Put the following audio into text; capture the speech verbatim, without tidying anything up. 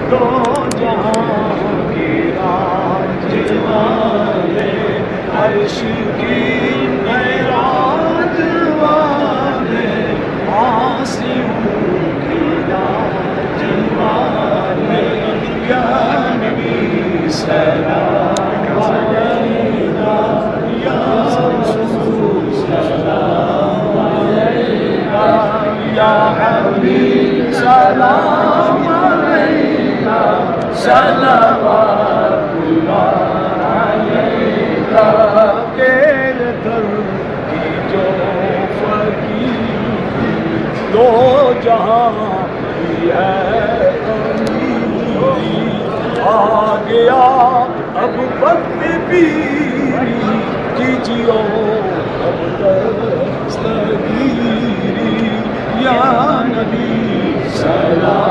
دو جہاں کے راج والے عرش کی معراج والے آسموں کی راج والے یا نبی سلام علیکہ یا رسول سلام علیکہ یا حبیب سلام علیکہ صلوات اللہ علیکہ تیرے در کی جو فقیر دو جہاں کی ہے امیری آ گیا اب وقت پیری کیجیو اب دستگیری یا نبی سلام